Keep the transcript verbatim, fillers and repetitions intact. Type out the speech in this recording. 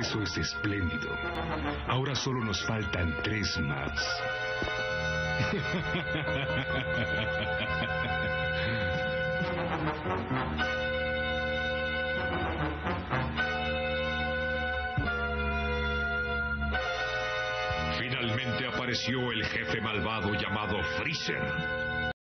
Eso es espléndido. Ahora solo nos faltan tres más. Finalmente apareció el jefe malvado llamado Freezer.